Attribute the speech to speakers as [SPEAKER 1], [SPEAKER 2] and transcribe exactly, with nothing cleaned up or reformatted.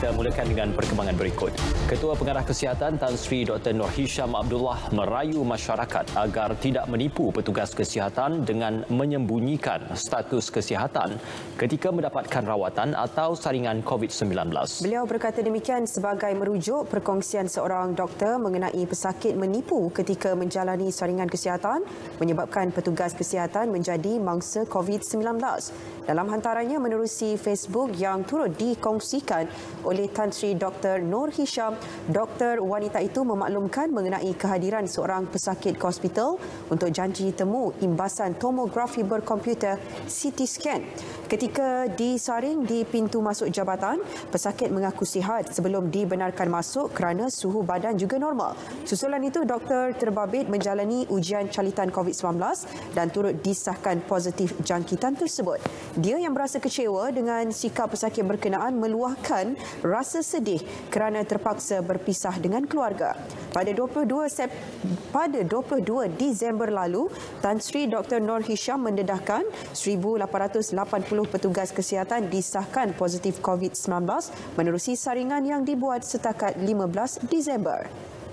[SPEAKER 1] Kita mulakan dengan perkembangan berikut. Ketua Pengarah Kesihatan Tan Sri Doktor Nur Hisham Abdullah merayu masyarakat agar tidak menipu petugas kesihatan dengan menyembunyikan status kesihatan ketika mendapatkan rawatan atau saringan COVID sembilan belas.
[SPEAKER 2] Beliau berkata demikian sebagai merujuk perkongsian seorang doktor mengenai pesakit menipu ketika menjalani saringan kesihatan menyebabkan petugas kesihatan menjadi mangsa COVID sembilan belas. Dalam hantarannya menerusi Facebook yang turut dikongsikan oleh Tan Sri Doktor Nur Hisham, doktor wanita itu memaklumkan mengenai kehadiran seorang pesakit ke hospital untuk janji temu imbasan tomografi berkomputer C T scan. Ketika disaring di pintu masuk jabatan, pesakit mengaku sihat sebelum dibenarkan masuk kerana suhu badan juga normal. Susulan itu, doktor terbabit menjalani ujian calitan COVID sembilan belas dan turut disahkan positif jangkitan tersebut. Dia yang berasa kecewa dengan sikap pesakit berkenaan meluahkan rasa sedih kerana terpaksa berpisah dengan keluarga. Pada dua puluh dua Sep pada dua puluh dua Disember lalu, Tan Sri Doktor Nur Hisham mendedahkan seribu lapan ratus lapan puluh petugas kesihatan disahkan positif COVID sembilan belas menerusi saringan yang dibuat setakat lima belas Disember.